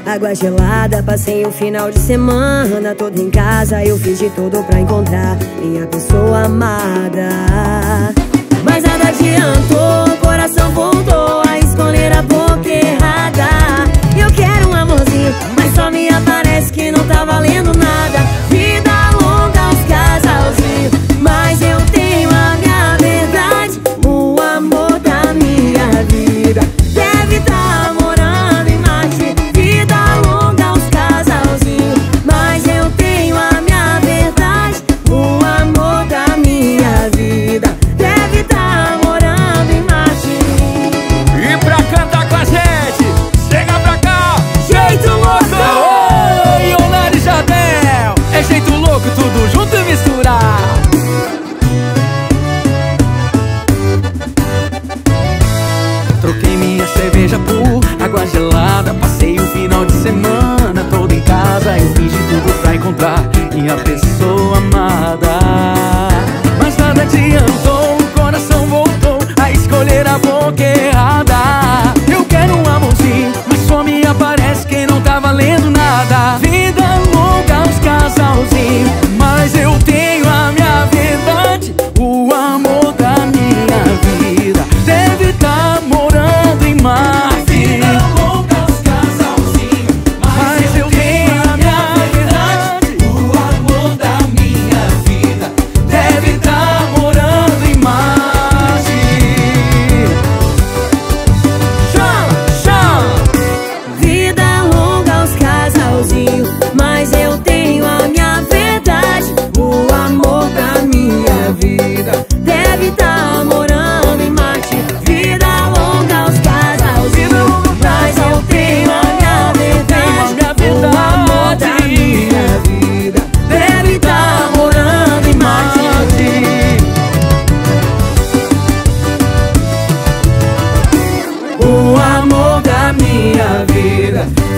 água gelada. Passei o final de semana todo em casa. Eu fiz de tudo pra encontrar minha pessoa amada, mas nada adiantou, o coração voltou a escolher a boca errada. Eu quero um amorzinho, mas só me aparece que não tá valendo nada. Vida longa aos casalzinhos, mas eu tenho a minha verdade. O amor da minha vida deve tá morando em Marte. Vida longa aos casalzinhos, mas eu tenho a minha verdade. O amor da minha vida deve tá morando em Marte. E pra cantar com a gente, chega pra cá, Jeito Louco! Oi, Olá e Jadel, é Jeito Louco, tudo junto e misturar. Troquei minha cerveja por água gelada. Passei o final de semana todo em casa. Eu fiz de tudo pra encontrar minha pessoa amada, mas nada adiantou, o coração voltou a escolher a boca errada. Eu quero um amorzinho, mas só me aparece quem não tá valendo nada. Vida longa aos casalzinhos, mas eu tenho a minha verdade. O amor da minha vida deve tá morando em Marte. Vida longa aos casalzinhos, mas eu tenho a minha verdade. O amor da minha vida deve tá morando em Marte. Chama, chama! Vida longa aos casalzinhos, mas eu tenho a minha verdade. O amor da minha vida deve tá morando em Marte. Vida longa aos casalzinhos, mas eu tenho a minha verdade. O amor da minha vida deve tá morando em Marte. O amor da minha vida